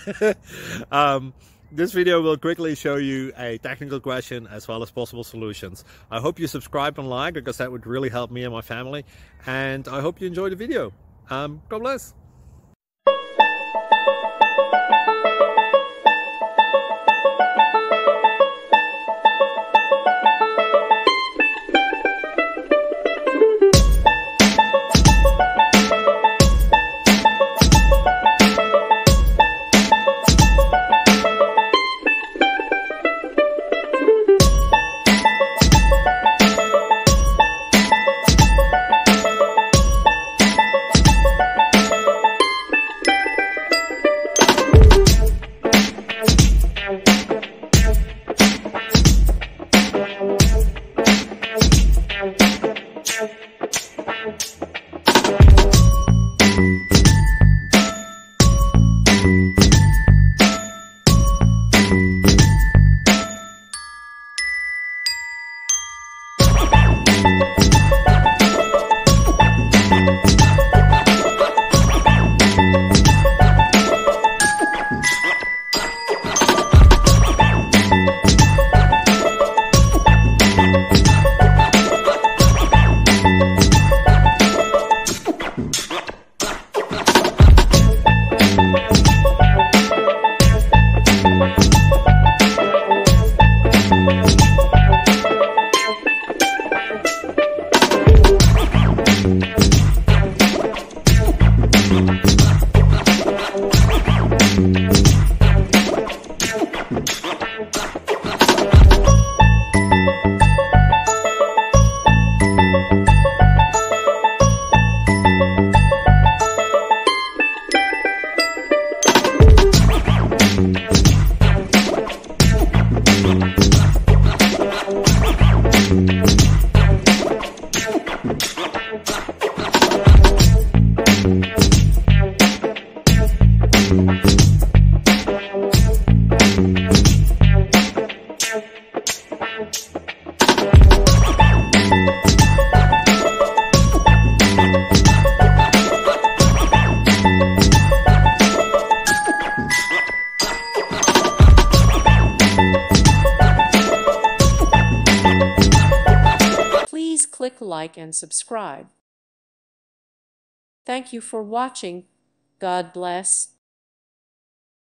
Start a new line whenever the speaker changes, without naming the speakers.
This video will quickly show you a technical question as well as possible solutions. I hope you subscribe and like, because that would really help me and my family. And I hope you enjoy the video. God bless.
Please click like and subscribe. Thank you for watching. God bless.